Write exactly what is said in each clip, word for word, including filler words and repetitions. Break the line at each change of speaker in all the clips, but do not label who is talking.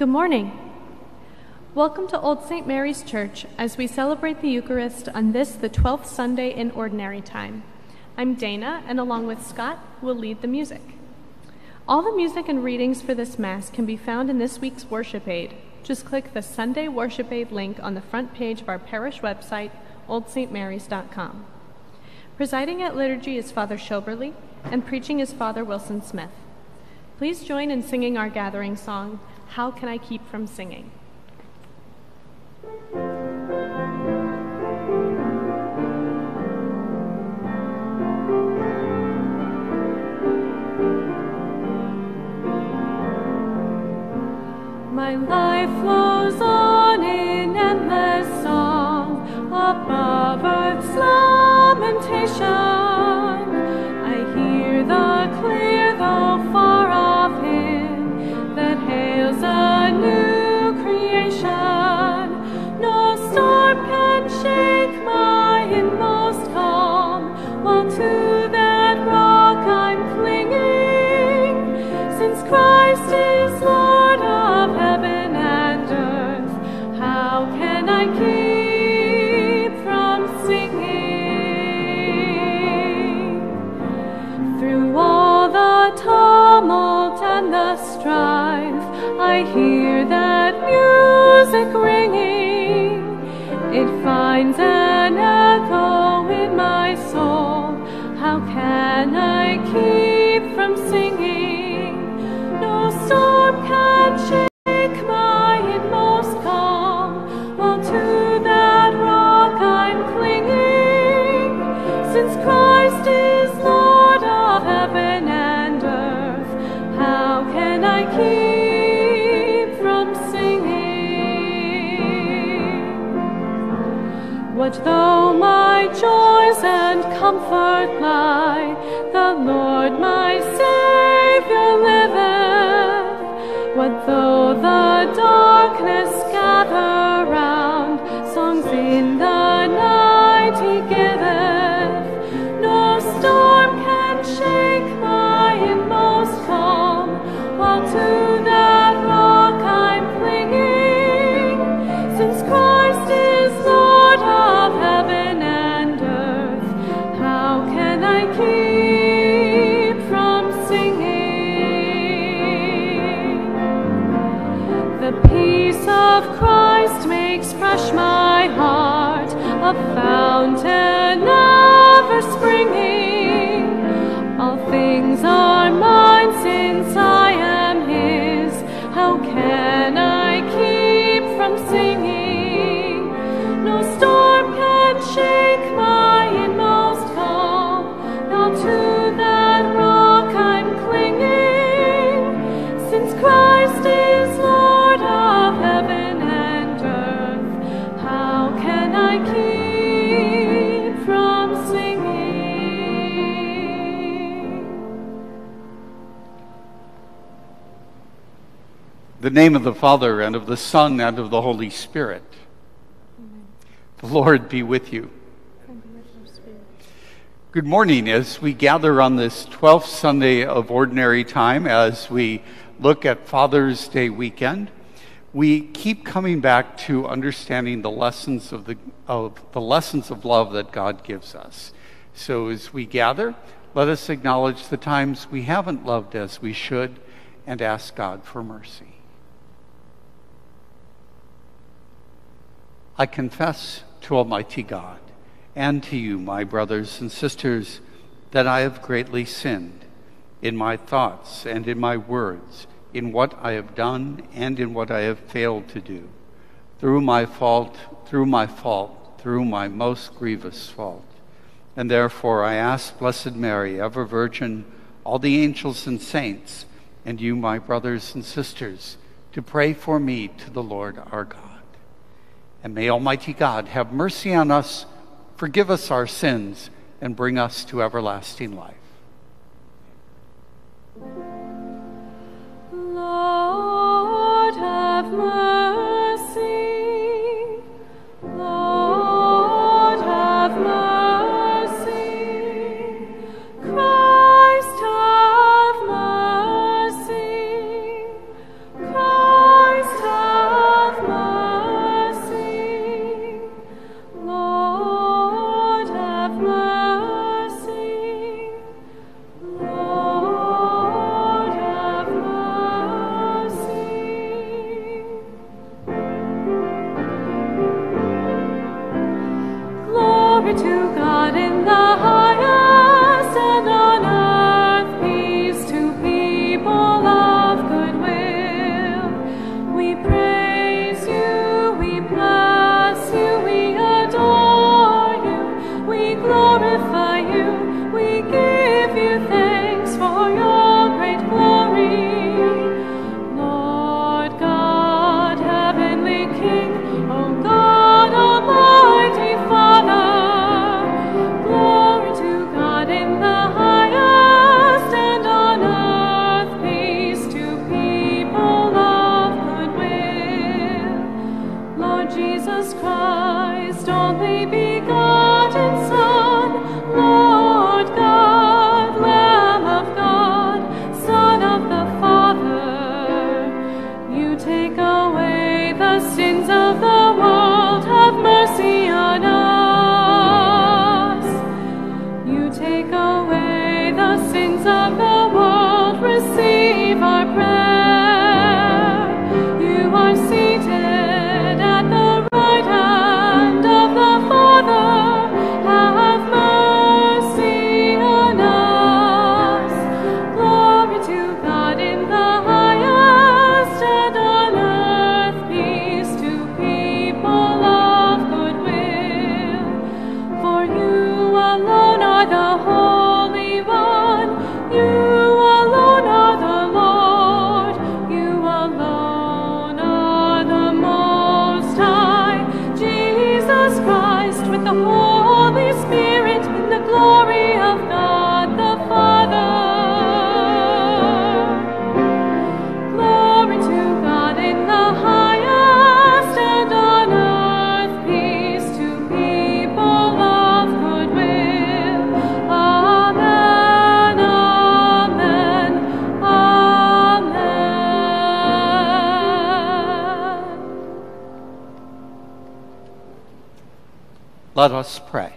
Good morning. Welcome to Old Saint Mary's Church as we celebrate the Eucharist on this, the twelfth Sunday in Ordinary Time. I'm Dana, and along with Scott, will lead the music. All the music and readings for this Mass can be found in this week's worship aid. Just click the Sunday Worship Aid link on the front page of our parish website, old st marys dot com. Presiding at liturgy is Father Schoeberle, and preaching is Father Wilson Smith. Please join in singing our gathering song, How Can I Keep From Singing? My life flows on in endless song above earth's lamentation. I hear the clear though far off hymn that hails a new creation. No storm can shake my inmost calm, while to that rock I'm clinging, since Christ is Lord of heaven and earth. How can I keep from singing? Through all the tumult and the strife, I hear that music ringing. It finds an echo in my soul. How can I keep from singing? No storm can shake my inmost calm, while to that rock I'm clinging, since Christ is Lord of heaven and earth. How can I keep from singing? What though my joys and comfort lie, the Lord my Savior liveth. What though the darkness gather round, songs in the night he giveth. No storm can shake my inmost calm, while to that rock I'm clinging, since Christ is Lord of heaven and earth. How can I keep from singing? The peace of Christ makes fresh my heart, a fountain ever springing. All things are mine since I am his. How can I keep from singing? No storm can shake my inmost calm, now to that rock I'm clinging, since Christ is Lord of heaven and earth. How can I keep from singing?
In the name of the Father, and of the Son, and of the Holy Spirit.
Amen.
The Lord be with you.
And with your spirit.
Good morning as we gather on this twelfth Sunday of Ordinary Time, as we look at Father's Day weekend. We keep coming back to understanding the lessons of the, of the lessons of love that God gives us. So as we gather, let us acknowledge the times we haven't loved as we should and ask God for mercy. I confess to Almighty God and to you, my brothers and sisters, that I have greatly sinned in my thoughts and in my words, in what I have done and in what I have failed to do, through my fault, through my fault, through my most grievous fault. And therefore I ask Blessed Mary, ever Virgin, all the angels and saints, and you, my brothers and sisters, to pray for me to the Lord our God. And may Almighty God have mercy on us, forgive us our sins, and bring us to everlasting life.
Lord, have mercy. Lord, have mercy. Christ, have mercy. Christ, take away the sins of the world, receive our prayer. You are seated at the right hand of the Father. Have mercy on us. Glory to God in the highest, and on earth peace to people of good will. For you alone are the Holy One. You alone are the Lord. You alone are the Most High. Jesus Christ, with the Holy Spirit, in the glory of God the Father. Glory to God in the highest, and on earth peace to people of good will. Amen, amen, amen.
Let us pray.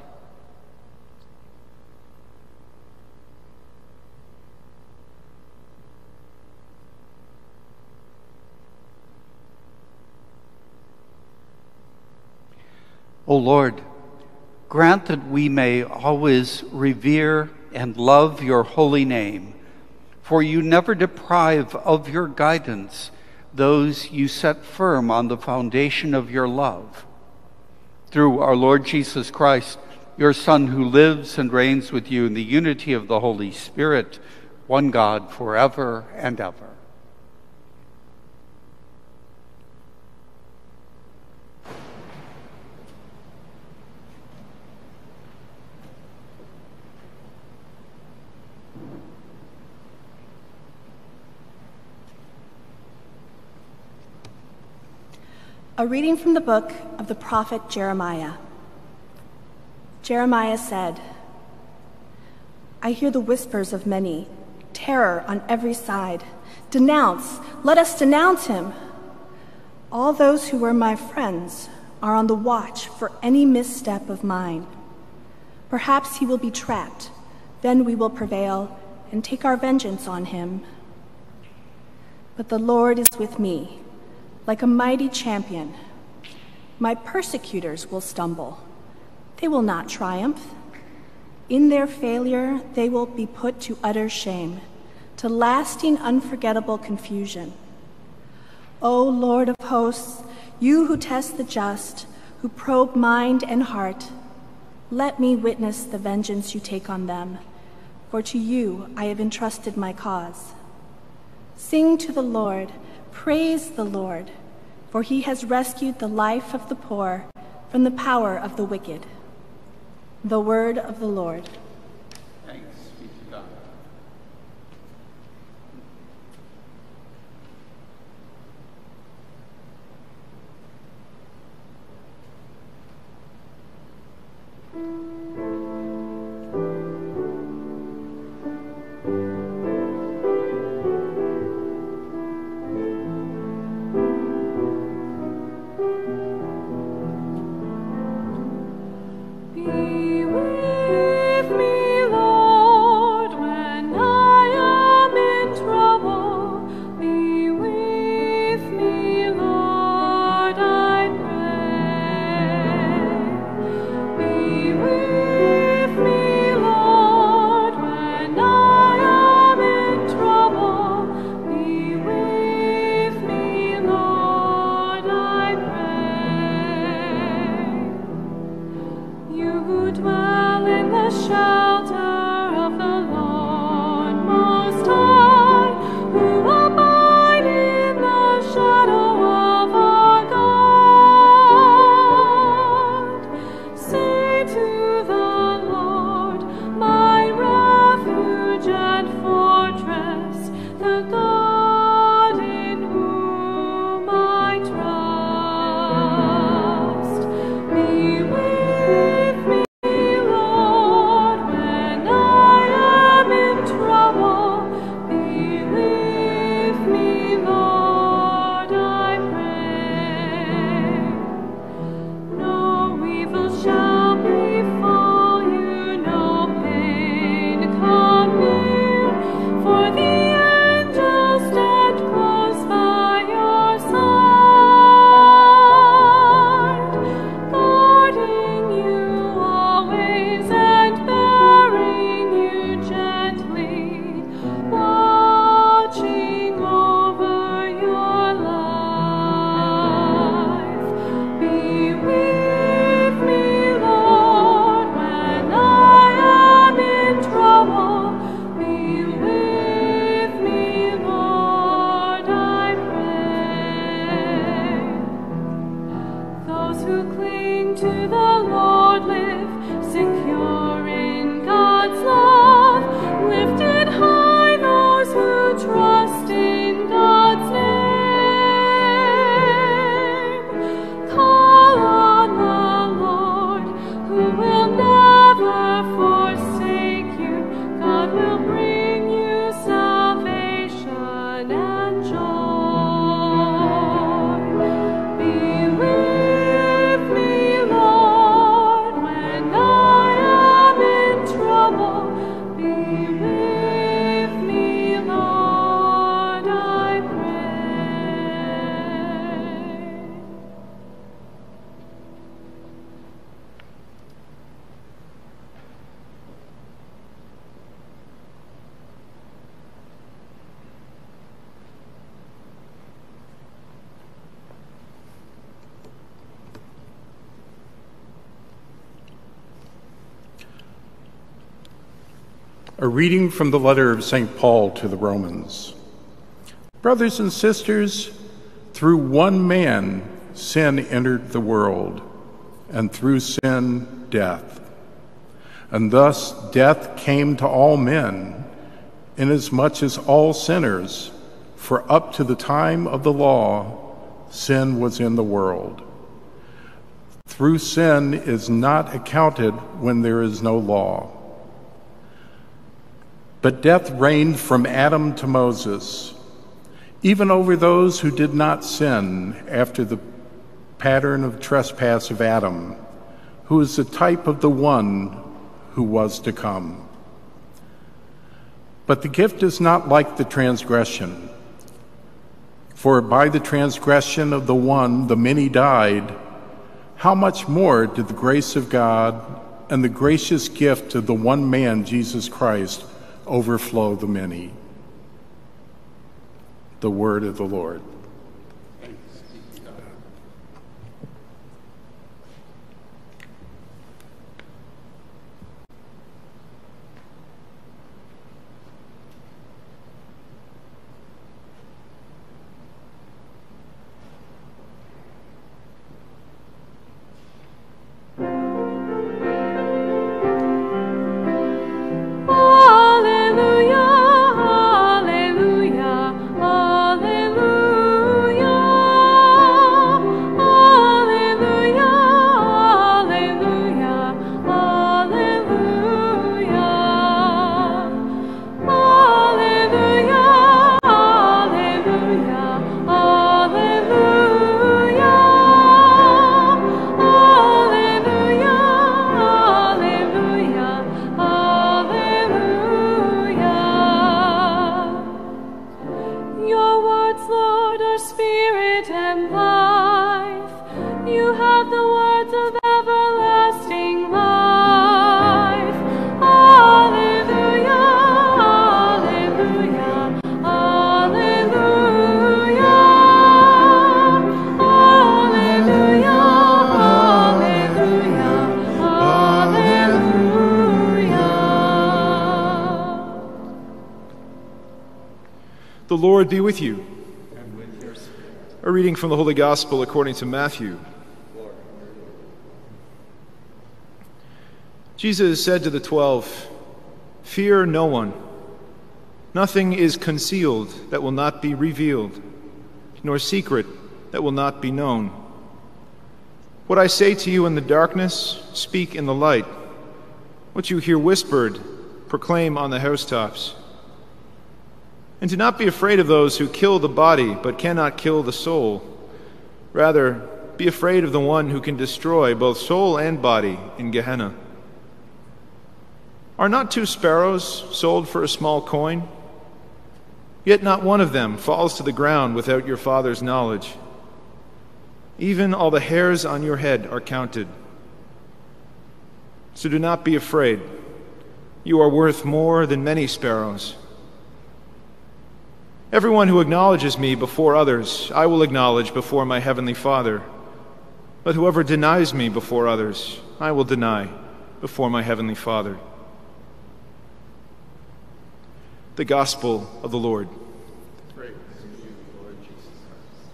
O Lord, grant that we may always revere and love your holy name, for you never deprive of your guidance those you set firm on the foundation of your love. Through our Lord Jesus Christ, your Son, who lives and reigns with you in the unity of the Holy Spirit, one God, forever and ever.
A reading from the book of the prophet Jeremiah. Jeremiah said, I hear the whispers of many, terror on every side. Denounce, let us denounce him. All those who were my friends are on the watch for any misstep of mine. Perhaps he will be trapped, then we will prevail and take our vengeance on him. But the Lord is with me, like a mighty champion. My persecutors will stumble. They will not triumph. In their failure, they will be put to utter shame, to lasting, unforgettable confusion. O Lord of hosts, you who test the just, who probe mind and heart, let me witness the vengeance you take on them, for to you I have entrusted my cause. Sing to the Lord, praise the Lord, for he has rescued the life of the poor from the power of the wicked. The word of the Lord.
Thanks be to God.
Be with me, Lord, when
A reading from the letter of Saint Paul to the Romans. Brothers and sisters, through one man sin entered the world, and through sin death. And thus death came to all men, inasmuch as all sinners, for up to the time of the law, sin was in the world. Through sin is not accounted when there is no law. But death reigned from Adam to Moses, even over those who did not sin after the pattern of trespass of Adam, who is the type of the one who was to come. But the gift is not like the transgression. For by the transgression of the one, the many died. How much more did the grace of God and the gracious gift of the one man, Jesus Christ, overflow the many? The word of the Lord.
The Lord be with you. And with your spirit. A reading from the Holy Gospel according to Matthew. Jesus said to the twelve, "Fear no one. Nothing is concealed that will not be revealed, nor secret that will not be known. What I say to you in the darkness, speak in the light. What you hear whispered, proclaim on the housetops. And do not be afraid of those who kill the body but cannot kill the soul. Rather, be afraid of the one who can destroy both soul and body in Gehenna. Are not two sparrows sold for a small coin? Yet not one of them falls to the ground without your Father's knowledge. Even all the hairs on your head are counted. So do not be afraid. You are worth more than many sparrows. Everyone who acknowledges me before others, I will acknowledge before my heavenly Father. But whoever denies me before others, I will deny before my heavenly Father." The Gospel of the Lord.
Praise to you, Lord Jesus Christ.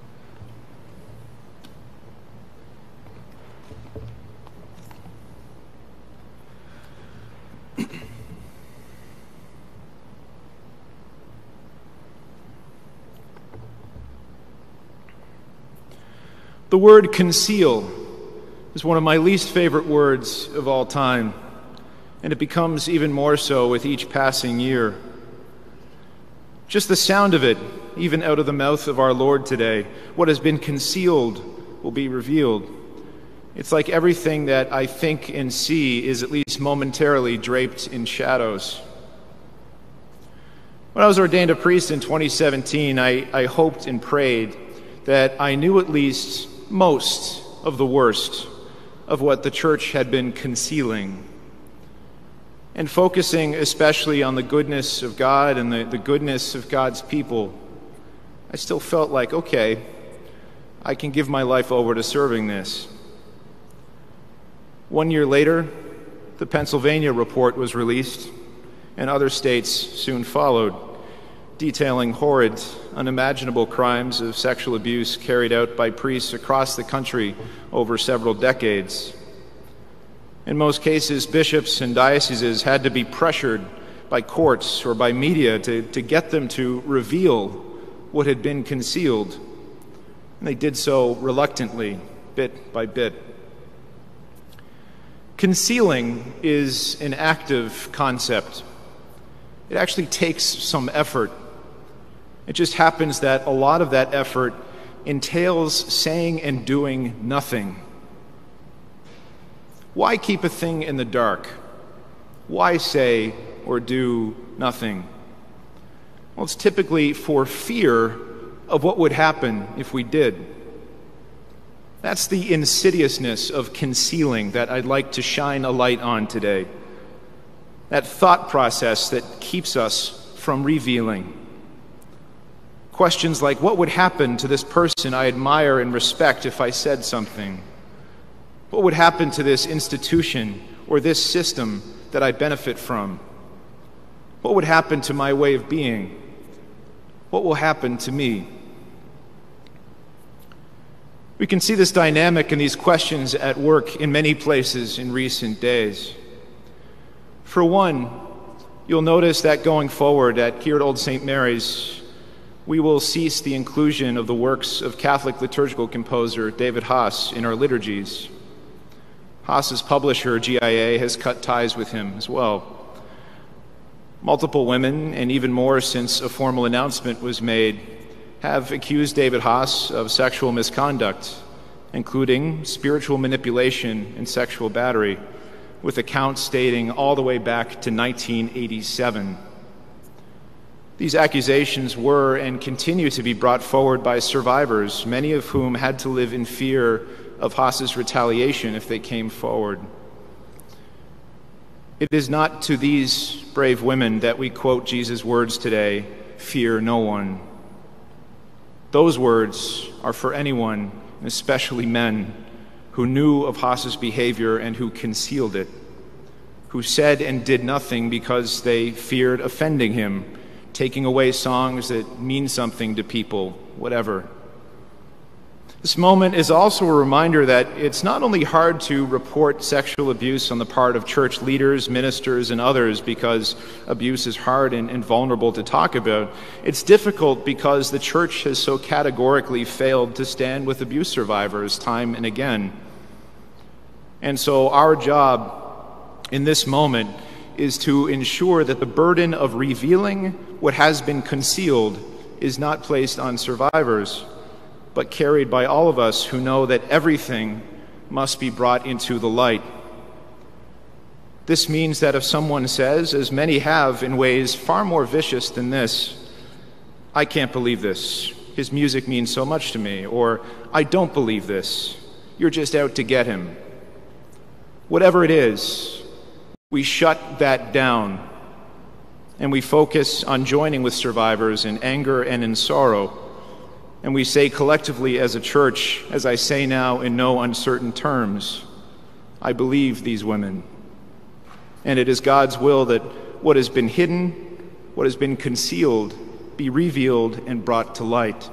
The word conceal is one of my least favorite words of all time, and it becomes even more so with each passing year. Just the sound of it, even out of the mouth of our Lord today, what has been concealed will be revealed. It's like everything that I think and see is at least momentarily draped in shadows. When I was ordained a priest in twenty seventeen, I, I hoped and prayed that I knew at least most of the worst of what the church had been concealing, and focusing especially on the goodness of God and the, the goodness of God's people. I still felt like, okay, I can give my life over to serving this. One year later, the Pennsylvania report was released, and other states soon followed, detailing horrid, unimaginable crimes of sexual abuse carried out by priests across the country over several decades. In most cases, bishops and dioceses had to be pressured by courts or by media to, to get them to reveal what had been concealed. And they did so reluctantly, bit by bit. Concealing is an active concept. It actually takes some effort. It just happens that a lot of that effort entails saying and doing nothing. Why keep a thing in the dark? Why say or do nothing? Well, it's typically for fear of what would happen if we did. That's the insidiousness of concealing that I'd like to shine a light on today. That thought process that keeps us from revealing. Questions like, what would happen to this person I admire and respect if I said something? What would happen to this institution or this system that I benefit from? What would happen to my way of being? What will happen to me? We can see this dynamic and these questions at work in many places in recent days. For one, you'll notice that going forward at here at Old Saint Mary's, we will cease the inclusion of the works of Catholic liturgical composer David Haas in our liturgies. Haas's publisher, G I A, has cut ties with him as well. Multiple women, and even more since a formal announcement was made, have accused David Haas of sexual misconduct, including spiritual manipulation and sexual battery, with accounts dating all the way back to nineteen eighty-seven. These accusations were and continue to be brought forward by survivors, many of whom had to live in fear of Haas's retaliation if they came forward. It is not to these brave women that we quote Jesus' words today, "Fear no one." Those words are for anyone, and especially men, who knew of Haas's behavior and who concealed it, who said and did nothing because they feared offending him, taking away songs that mean something to people, whatever. This moment is also a reminder that it's not only hard to report sexual abuse on the part of church leaders, ministers, and others because abuse is hard and, and vulnerable to talk about. It's difficult because the church has so categorically failed to stand with abuse survivors time and again. And so our job in this moment is to ensure that the burden of revealing what has been concealed is not placed on survivors, but carried by all of us who know that everything must be brought into the light. This means that if someone says, as many have in ways far more vicious than this, "I can't believe this, his music means so much to me," or "I don't believe this, you're just out to get him," whatever it is, we shut that down and we focus on joining with survivors in anger and in sorrow. And we say collectively as a church, as I say now in no uncertain terms, I believe these women. And it is God's will that what has been hidden, what has been concealed, be revealed and brought to light.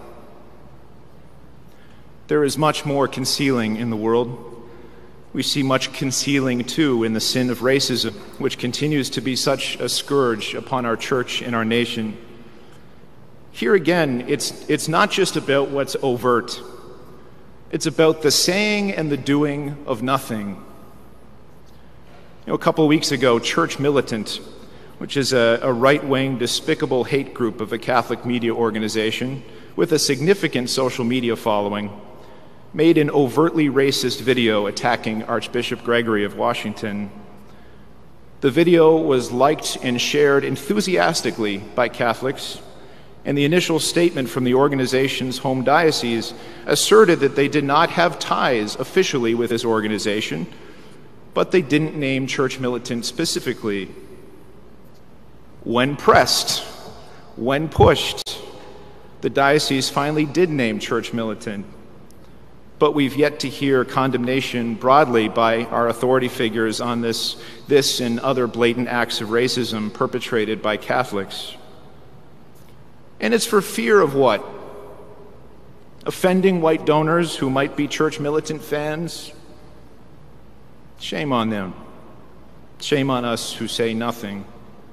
There is much more concealing in the world. We see much concealing, too, in the sin of racism, which continues to be such a scourge upon our church and our nation. Here again, it's, it's not just about what's overt. It's about the saying and the doing of nothing. You know, a couple of weeks ago, Church Militant, which is a, a right-wing, despicable hate group of a Catholic media organization with a significant social media following, made an overtly racist video attacking Archbishop Gregory of Washington. The video was liked and shared enthusiastically by Catholics, and the initial statement from the organization's home diocese asserted that they did not have ties officially with this organization, but they didn't name Church Militant specifically. When pressed, when pushed, the diocese finally did name Church Militant. but we've yet to hear condemnation broadly by our authority figures on this, this and other blatant acts of racism perpetrated by Catholics. And it's for fear of what? Offending white donors who might be church militant fans? Shame on them. Shame on us who say nothing.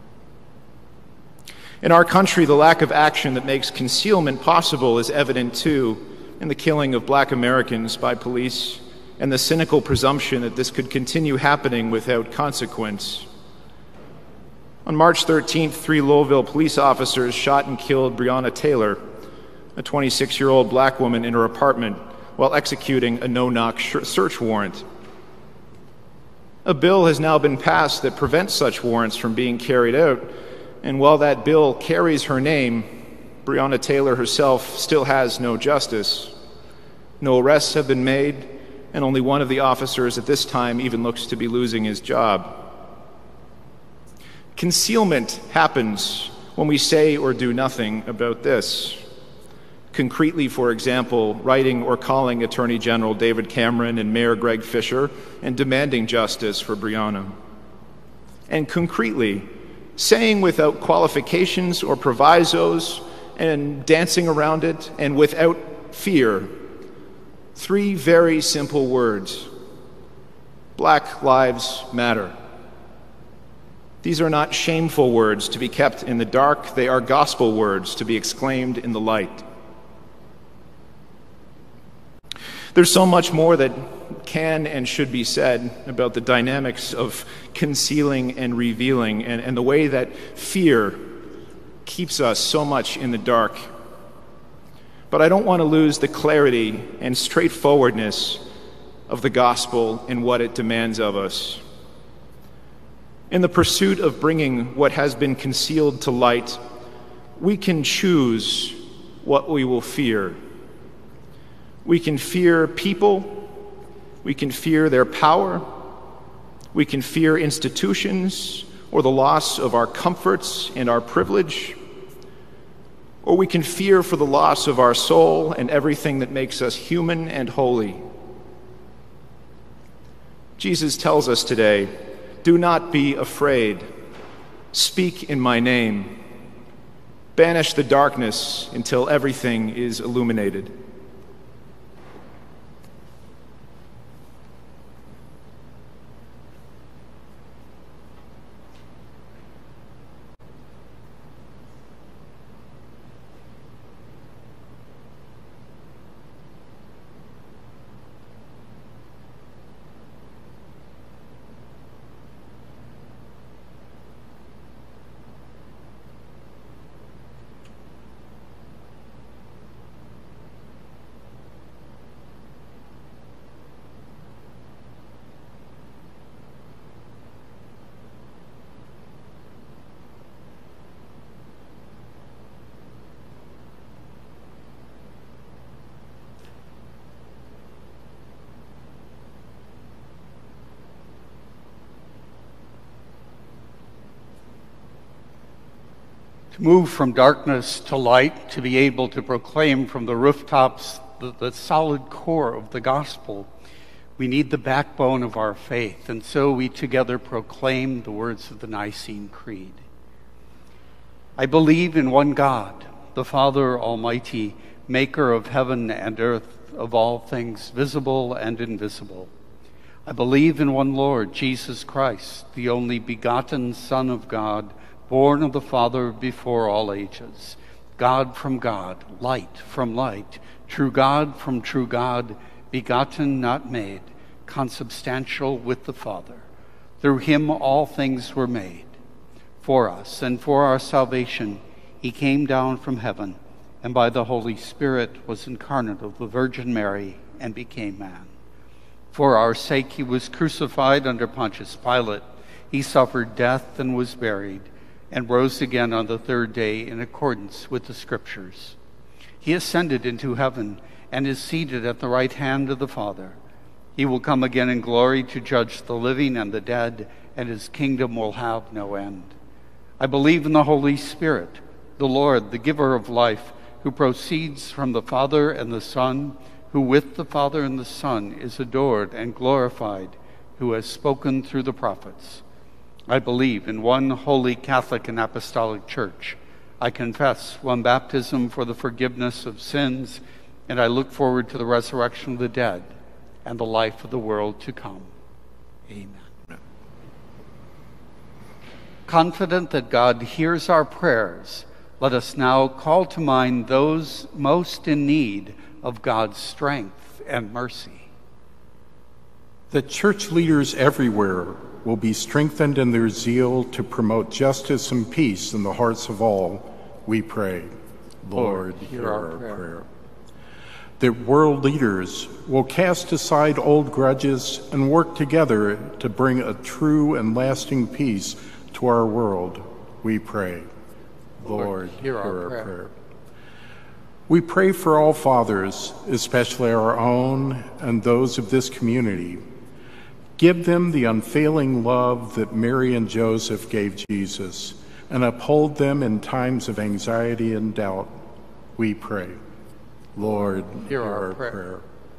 In our country, the lack of action that makes concealment possible is evident too in the killing of black Americans by police and the cynical presumption that this could continue happening without consequence. On March thirteenth, three Louisville police officers shot and killed Breonna Taylor, a twenty-six-year-old black woman, in her apartment while executing a no-knock search warrant. A bill has now been passed that prevents such warrants from being carried out, and while that bill carries her name, Breonna Taylor herself still has no justice. No arrests have been made, and only one of the officers at this time even looks to be losing his job. Concealment happens when we say or do nothing about this. Concretely, for example, writing or calling Attorney General David Cameron and Mayor Greg Fisher and demanding justice for Breonna. And concretely, saying without qualifications or provisos and dancing around it and without fear, three very simple words: Black Lives Matter. These are not shameful words to be kept in the dark. They are gospel words to be exclaimed in the light. There's so much more that can and should be said about the dynamics of concealing and revealing, and, and the way that fear keeps us so much in the dark. But I don't want to lose the clarity and straightforwardness of the gospel and what it demands of us. In the pursuit of bringing what has been concealed to light, we can choose what we will fear. We can fear people, we can fear their power, we can fear institutions or the loss of our comforts and our privilege, or we can fear for the loss of our soul and everything that makes us human and holy. Jesus tells us today, do not be afraid. Speak in my name. Banish the darkness until everything is illuminated.
To move from darkness to light, to be able to proclaim from the rooftops the, the solid core of the gospel, we need the backbone of our faith, and so we together proclaim the words of the Nicene Creed. I believe in one God, the Father Almighty, maker of heaven and earth, of all things visible and invisible. I believe in one Lord, Jesus Christ, the only begotten Son of God, born of the Father before all ages, God from God, light from light, true God from true God, begotten, not made, consubstantial with the Father. Through him all things were made. For us and for our salvation he came down from heaven, and by the Holy Spirit was incarnate of the Virgin Mary and became man. For our sake he was crucified under Pontius Pilate. He suffered death and was buried, and rose again on the third day in accordance with the Scriptures. He ascended into heaven and is seated at the right hand of the Father. He will come again in glory to judge the living and the dead, and his kingdom will have no end. I believe in the Holy Spirit, the Lord, the giver of life, who proceeds from the Father and the Son, who with the Father and the Son is adored and glorified, who has spoken through the prophets. I believe in one holy Catholic and Apostolic Church. I confess one baptism for the forgiveness of sins, and I look forward to the resurrection of the dead and the life of the world to come. Amen. Confident that God hears our prayers, let us now call to mind those most in need of God's strength and mercy.
That church leaders everywhere will be strengthened in their zeal to promote justice and peace in the hearts of all, we pray. Lord, hear our prayer. That world leaders will cast aside old grudges and work together to bring a true and lasting peace to our world, we pray. Lord, hear our prayer. We pray for all fathers, especially our own and those of this community. Give them the unfailing love that Mary and Joseph gave Jesus, and uphold them in times of anxiety and doubt, we pray. Lord, hear our prayer.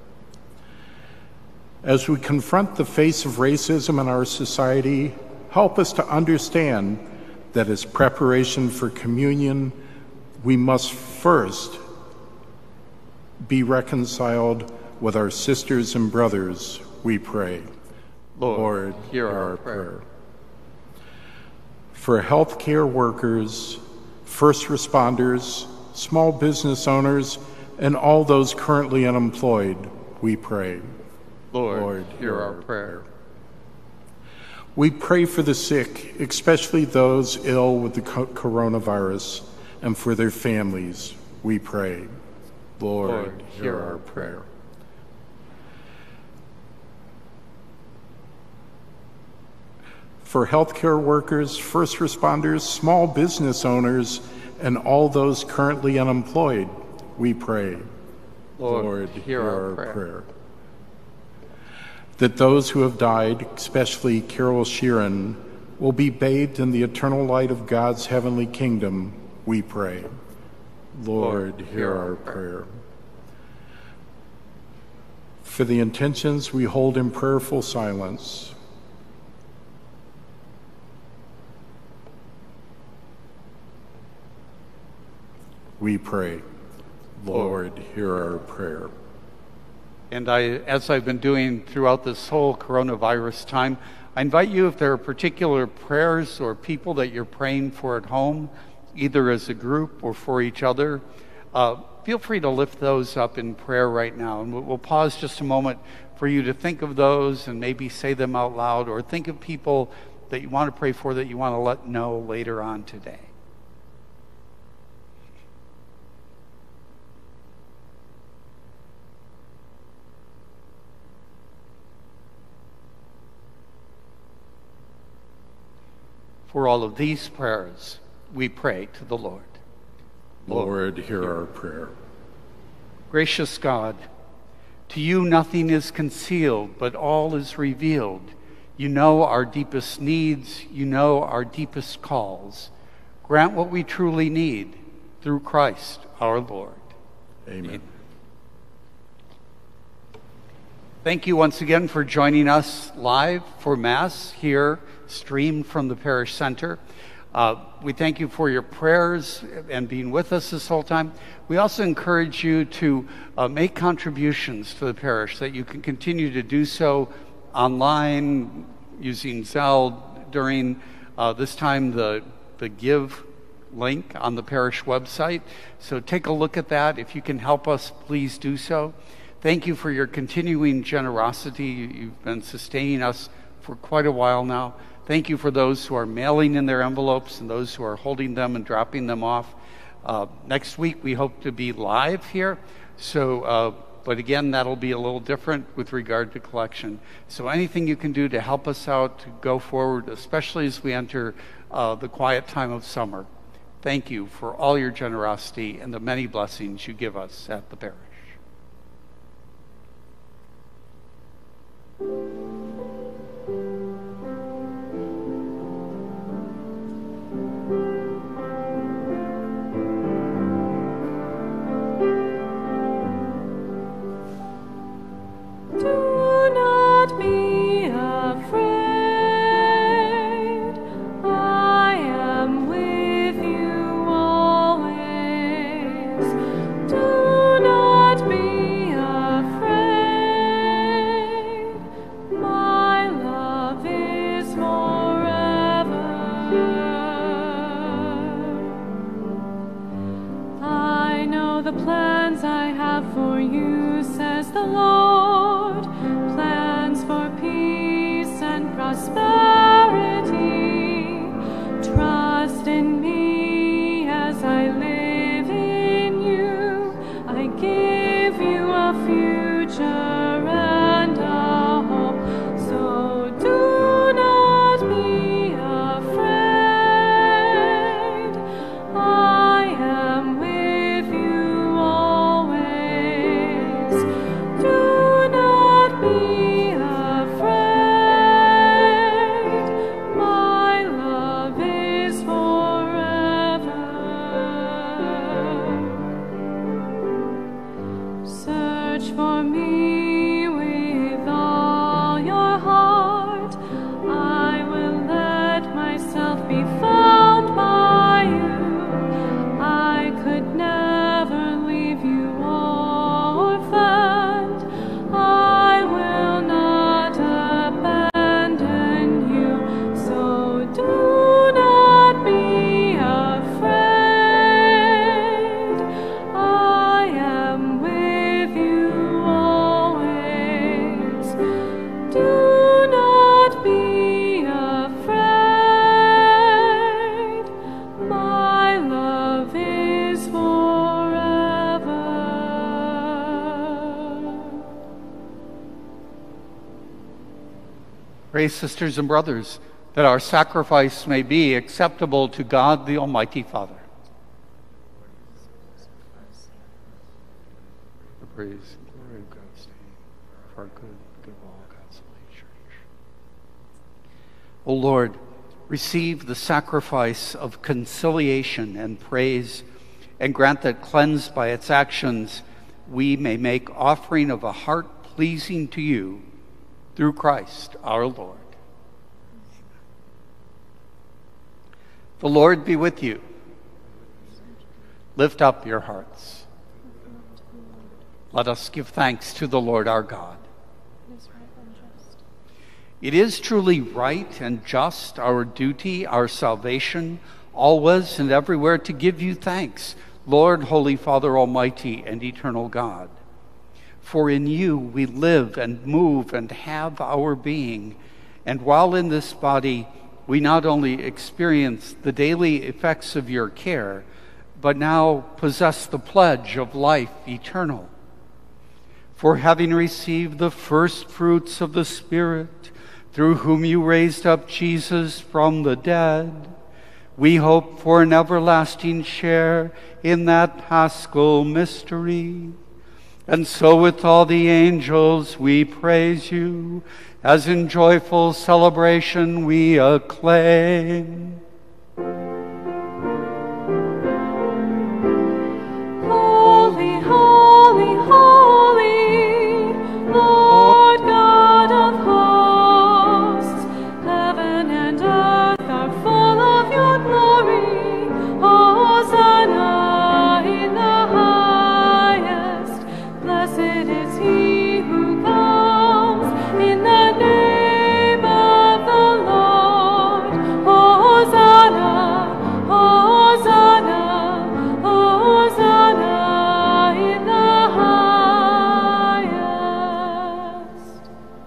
As we confront the face of racism in our society, help us to understand that as preparation for communion, we must first be reconciled with our sisters and brothers, we pray.
Lord,
Lord
hear our prayer.
For healthcare workers, first responders, small business owners, and all those currently unemployed, we pray.
Lord,
Lord
hear, hear our prayer.
We pray for the sick, especially those ill with the coronavirus, and for their families, we pray. Lord, Lord hear, hear our prayer. prayer. For healthcare workers, first responders, small business owners, and all those currently unemployed, we pray.
Lord,
Lord
hear,
hear
our,
our
prayer.
prayer. That those who have died, especially Carol Sheeran, will be bathed in the eternal light of God's heavenly kingdom, we pray. Lord, Lord hear our prayer. For the intentions we hold in prayerful silence, we pray. Lord, hear our prayer.
And I, as I've been doing throughout this whole coronavirus time, I invite you, if there are particular prayers or people that you're praying for at home, either as a group or for each other, uh, feel free to lift those up in prayer right now. And we'll, we'll pause just a moment for you to think of those and maybe say them out loud, or think of people that you want to pray for that you want to let know later on today. For all of these prayers, we pray to the Lord.
Lord, hear our prayer.
Gracious God, to you nothing is concealed, but all is revealed. You know our deepest needs. You know our deepest calls. Grant what we truly need through Christ our Lord.
Amen. Amen.
Thank you once again for joining us live for Mass here, streamed from the Parish Center. Uh, we thank you for your prayers and being with us this whole time. We also encourage you to uh, make contributions to the parish, that you can continue to do so online using Zelle during uh, this time, the, the Give link on the parish website. So take a look at that. If you can help us, please do so. Thank you for your continuing generosity. You've been sustaining us for quite a while now. Thank you for those who are mailing in their envelopes and those who are holding them and dropping them off. Uh, next week, we hope to be live here. So, uh, but again, that'll be a little different with regard to collection. So anything you can do to help us out to go forward, especially as we enter uh, the quiet time of summer. Thank you for all your generosity and the many blessings you give us at the parish.
the plans I have for you, says the Lord, plans for peace and prosperity. Trust in me as I live in you. I give you a future and a hope. So do not be afraid. I am with you always. Do not be afraid. My love is forever. Search for me with all your heart. I will let myself be found by you. I could never leave you orphaned. I will not abandon you. So do not be afraid. I am with you always. Do not be afraid. My love is forever.
Pray, sisters and brothers, that our sacrifice may be acceptable to God the Almighty Father. The praise and glory of God's name, for our good, good of all God's holy church. O Lord, receive the sacrifice of conciliation and praise, and grant that, cleansed by its actions, we may make offering of a heart pleasing to you through Christ our Lord. The Lord be with you. Lift up your hearts. Let us give thanks to the Lord our God. It is truly right and just, our duty, our salvation, always and everywhere to give you thanks, Lord, Holy Father, Almighty and eternal God. For in you we live and move and have our being, and while in this body we not only experience the daily effects of your care, but now possess the pledge of life eternal. For having received the first fruits of the Spirit, through whom you raised up Jesus from the dead, we hope for an everlasting share in that paschal mystery. And so with all the angels we praise you, as in joyful celebration we acclaim.
Holy, holy, holy, Lord God of hosts, heaven and earth are full of your glory. Hosanna in the highest. Blessed is he who comes in the name of the Lord. Hosanna, Hosanna, Hosanna in the highest.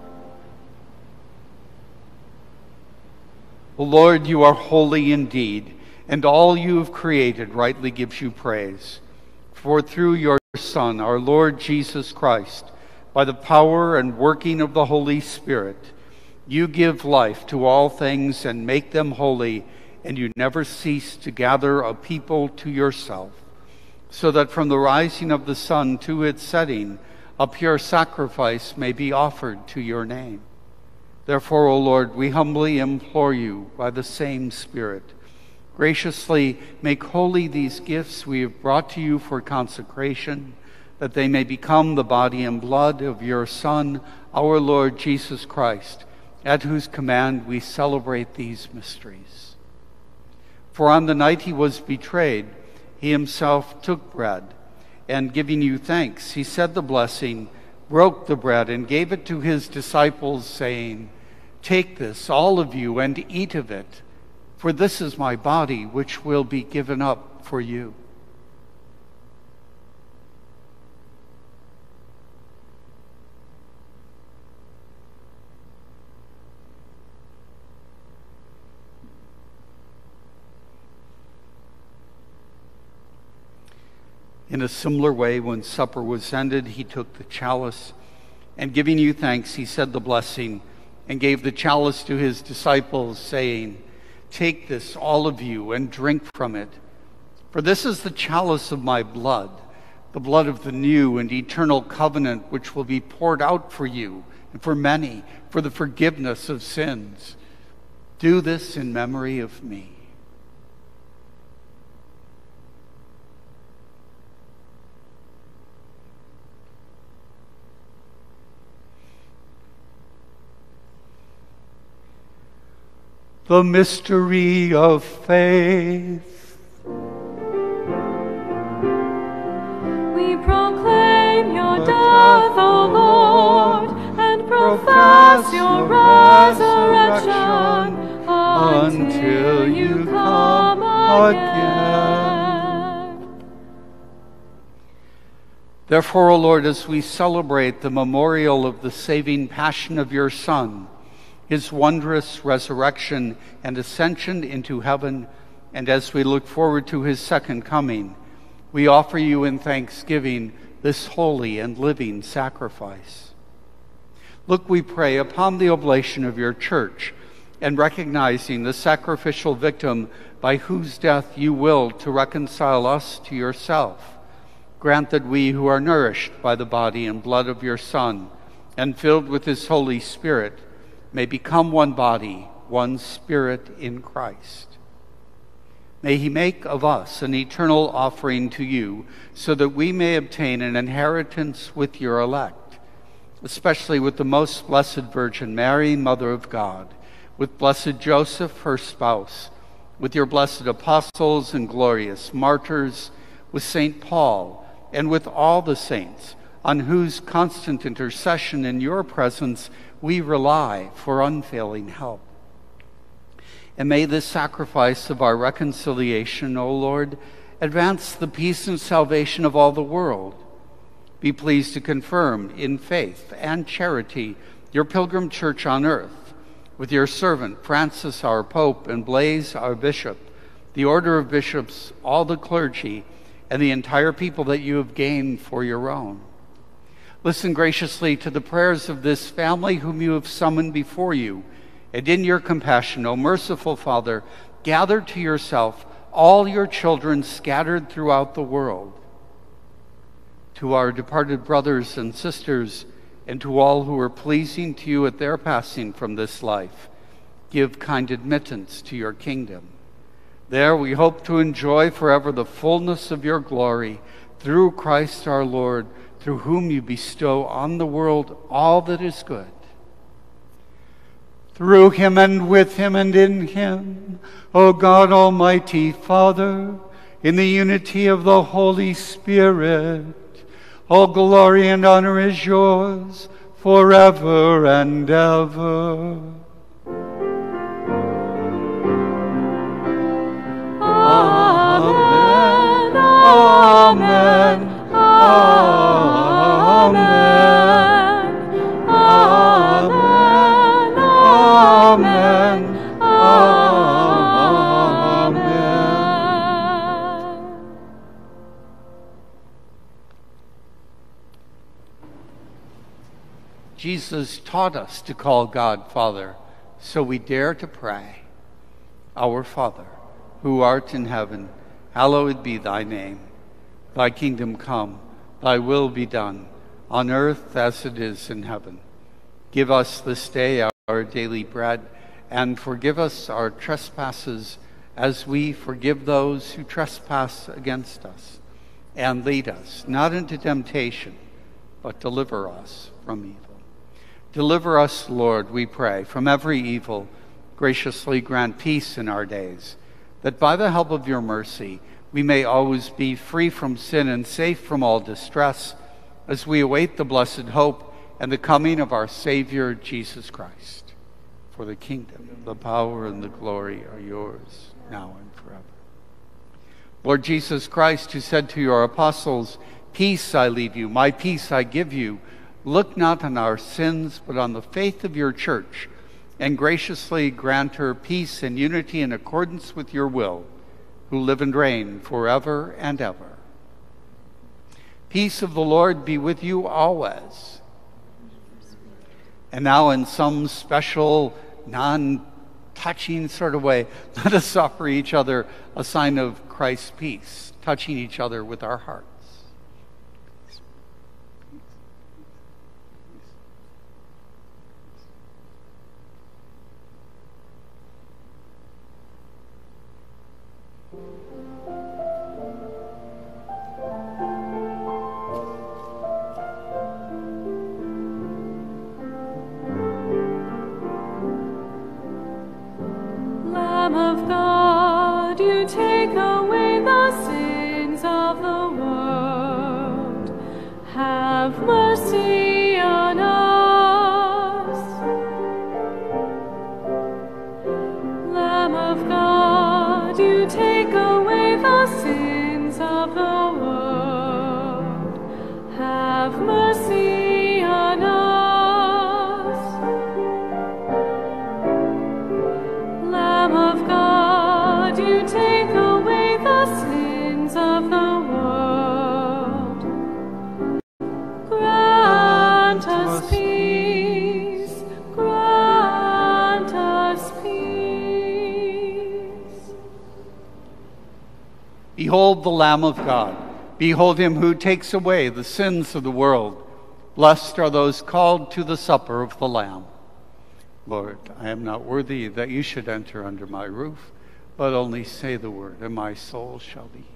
O Lord, you are holy indeed, and all you have created rightly gives you praise. For through your Son, our Lord Jesus Christ, by the power and working of the Holy Spirit, you give life to all things and make them holy, and you never cease to gather a people to yourself, so that from the rising of the sun to its setting, a pure sacrifice may be offered to your name. Therefore, O Lord, we humbly implore you by the same Spirit, graciously make holy these gifts we have brought to you for consecration, that they may become the body and blood of your Son, our Lord Jesus Christ, at whose command we celebrate these mysteries. For on the night he was betrayed, he himself took bread, and giving you thanks, he said the blessing, broke the bread, and gave it to his disciples, saying, "Take this, all of you, and eat of it, for this is my body, which will be given up for you." In a similar way, when supper was ended, he took the chalice, and giving you thanks, he said the blessing, and gave the chalice to his disciples, saying, "Take this, all of you, and drink from it. For this is the chalice of my blood, the blood of the new and eternal covenant, which will be poured out for you and for many for the forgiveness of sins. Do this in memory of me." The mystery of faith.
We proclaim your death, O Lord, and profess your resurrection until you come again.
Therefore, O Lord, as we celebrate the memorial of the saving passion of your Son, his wondrous resurrection and ascension into heaven, and as we look forward to his second coming, we offer you in thanksgiving this holy and living sacrifice. Look, we pray, upon the oblation of your church, and recognizing the sacrificial victim by whose death you will to reconcile us to yourself. Grant that we who are nourished by the body and blood of your Son, and filled with his Holy Spirit, may become one body, one spirit in Christ. May he make of us an eternal offering to you, so that we may obtain an inheritance with your elect, especially with the most blessed Virgin Mary, Mother of God, with blessed Joseph, her spouse, with your blessed apostles and glorious martyrs, with Saint Paul, and with all the saints, on whose constant intercession in your presence we rely for unfailing help. And may this sacrifice of our reconciliation, O Lord, advance the peace and salvation of all the world. Be pleased to confirm in faith and charity your pilgrim church on earth, with your servant Francis, our Pope, and Blaise, our Bishop, the order of bishops, all the clergy, and the entire people that you have gained for your own. Listen graciously to the prayers of this family whom you have summoned before you, and in your compassion, O merciful Father, gather to yourself all your children scattered throughout the world. To our departed brothers and sisters, and to all who are pleasing to you at their passing from this life, give kind admittance to your kingdom. There we hope to enjoy forever the fullness of your glory, through Christ our Lord, through whom you bestow on the world all that is good. Through him and with him and in him, O God, Almighty Father, in the unity of the Holy Spirit, all glory and honor is yours forever and ever.
Amen. Amen. Amen. Amen. Amen. Amen.
Jesus taught us to call God Father, so we dare to pray. Our Father, who art in heaven, hallowed be thy name. Thy kingdom come, thy will be done, on earth as it is in heaven. Give us this day our daily bread, and forgive us our trespasses, as we forgive those who trespass against us. And lead us not into temptation, but deliver us from evil. Deliver us, Lord, we pray, from every evil. Graciously grant peace in our days, that by the help of your mercy we may always be free from sin and safe from all distress, as we await the blessed hope and the coming of our Savior, Jesus Christ. For the kingdom, the power, and the glory are yours, now and forever. Lord Jesus Christ, who said to your apostles, "Peace I leave you, my peace I give you," look not on our sins, but on the faith of your church, and graciously grant her peace and unity in accordance with your will, who live and reign forever and ever. Peace of the Lord be with you always. And now in some special, non-touching sort of way, let us offer each other a sign of Christ's peace, touching each other with our hearts.
Lamb of God, you take away the sins of the world. Have mercy on us. Lamb of God, you take away the sins of the world. Have mercy on us. Lamb of God, you take away the sins of the world. Grant us peace, grant us peace.
Behold the Lamb of God. Behold him who takes away the sins of the world. Blessed are those called to the supper of the Lamb. Lord, I am not worthy that you should enter under my roof, but only say the word, and my soul shall be healed.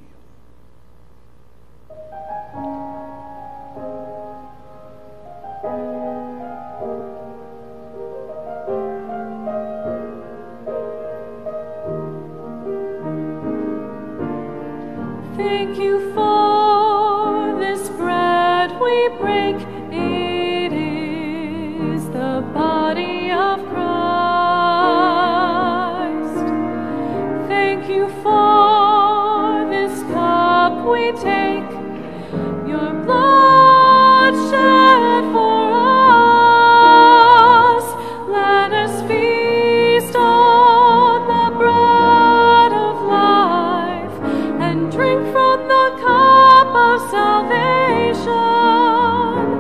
Thank you for this bread we break. It is the body of Christ. Thank you for this cup we take. Your blood shed for us. Let us feast on the bread of life and drink from the cup of salvation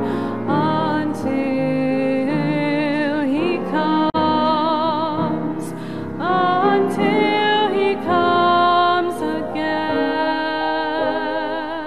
until he comes, until he comes again.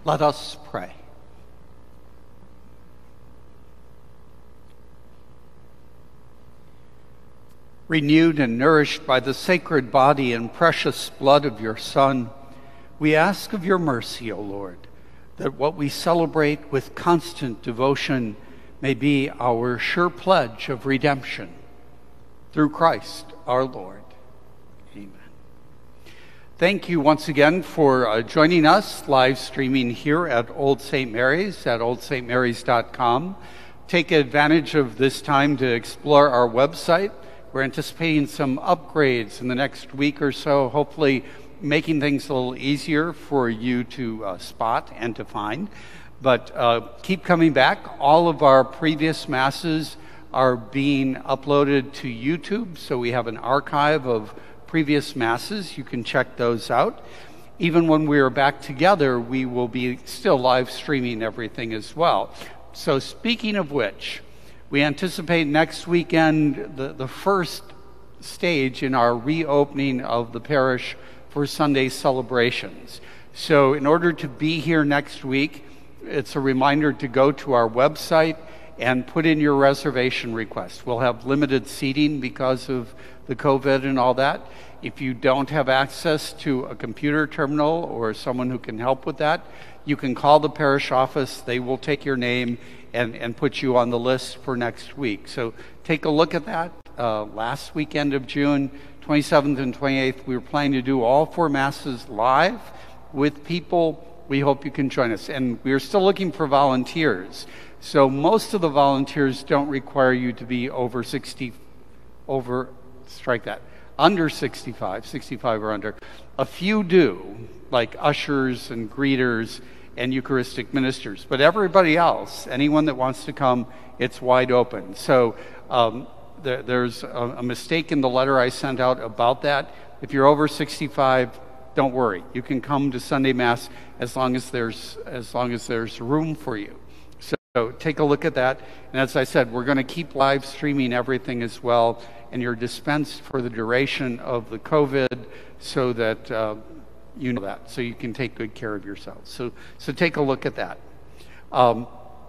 Let us pray. Renewed and nourished by the sacred body and precious blood of your Son, we ask of your mercy, O Lord, that what we celebrate with constant devotion may be our sure pledge of redemption. Through Christ our Lord. Amen. Thank you once again for uh, joining us live streaming here at Old Saint Mary's at old st marys dot com. Take advantage of this time to explore our website. We're anticipating some upgrades in the next week or so, hopefully making things a little easier for you to uh, spot and to find. But uh, keep coming back. All of our previous Masses are being uploaded to YouTube, so we have an archive of previous Masses. You can check those out. Even when we are back together, we will be still live streaming everything as well. So speaking of which, we anticipate next weekend the, the first stage in our reopening of the parish for Sunday celebrations. So in order to be here next week, it's a reminder to go to our website and put in your reservation request. We'll have limited seating because of the COVID and all that. If you don't have access to a computer terminal or someone who can help with that, you can call the parish office. They will take your name and, and put you on the list for next week. So take a look at that. Uh, last weekend of June, twenty-seventh and twenty-eighth, we were planning to do all four Masses live with people. We hope you can join us. And we're still looking for volunteers. So most of the volunteers don't require you to be over sixty, over, strike that, under sixty-five, sixty-five or under. A few do, like ushers and greeters and Eucharistic ministers. But everybody else, anyone that wants to come, it's wide open. So um, there, there's a, a mistake in the letter I sent out about that. If you're over sixty-five, don't worry. You can come to Sunday Mass as long as there's as long as there's room for you. So, so take a look at that. And as I said, we're going to keep live streaming everything as well. And you're dispensed for the duration of the COVID so that uh, you know that, so you can take good care of yourselves. So, so take a look at that. Um,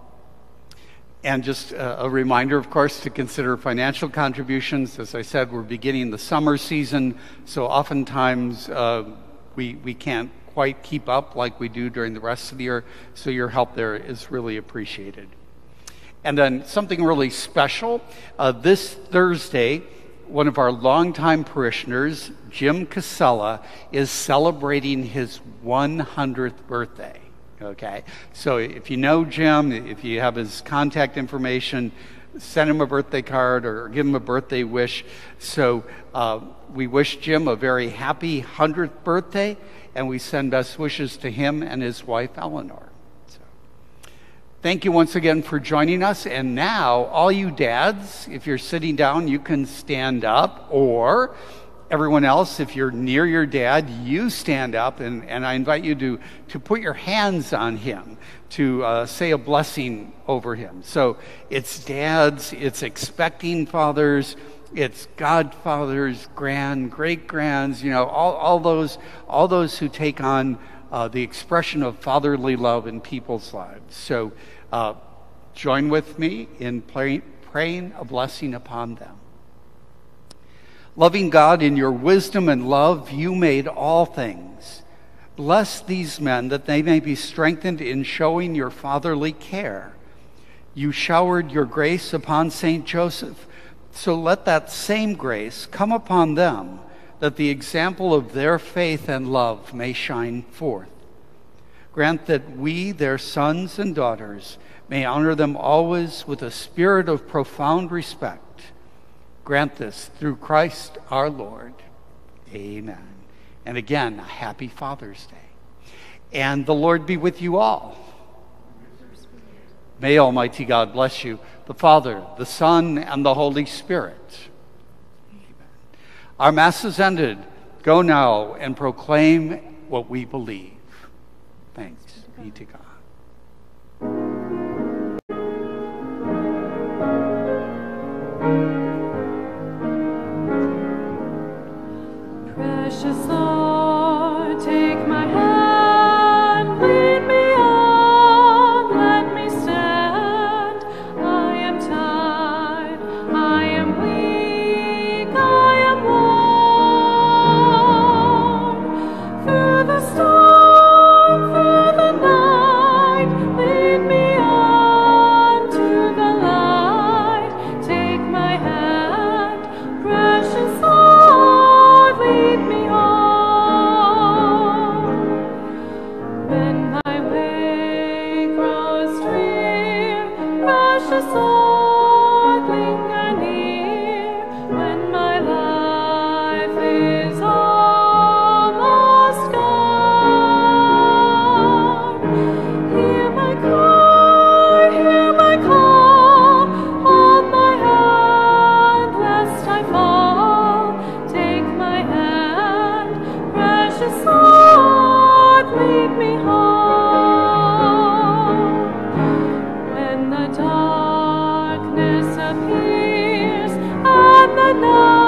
and just a, a reminder, of course, to consider financial contributions. As I said, we're beginning the summer season, so oftentimes uh, we we can't quite keep up like we do during the rest of the year. So your help there is really appreciated. And then something really special. Uh, this Thursday, one of our longtime parishioners, Jim Casella, is celebrating his one hundredth birthday. Okay? So if you know Jim, if you have his contact information, send him a birthday card or give him a birthday wish. So uh, we wish Jim a very happy one hundredth birthday, and we send best wishes to him and his wife, Eleanor. Thank you once again for joining us. And now, all you dads, if you're sitting down, you can stand up. Or everyone else, if you're near your dad, you stand up. And, and I invite you to, to put your hands on him, to uh, say a blessing over him. So it's dads, it's expecting fathers, it's godfathers, grand, great-grands, you know, all, all those all those who take on Uh, the expression of fatherly love in people's lives. So uh, join with me in pray, praying a blessing upon them. Loving God, in your wisdom and love, you made all things. Bless these men that they may be strengthened in showing your fatherly care. You showered your grace upon Saint Joseph, so let that same grace come upon them, that the example of their faith and love may shine forth. Grant that we, their sons and daughters, may honor them always with a spirit of profound respect. Grant this through Christ our Lord. Amen. And again, a happy Father's Day. And the Lord be with you all. May Almighty God bless you, the Father, the Son, and the Holy Spirit. Our Mass is ended. Go now and proclaim what we believe. Thanks be to God.
Precious Lord, take my hand, lead me on. precious Lord, linger near when my life is almost gone. Hear my cry, hear my call, hold my hand lest I fall. Take my hand, precious Lord, lead me home. When the darkness appears and the night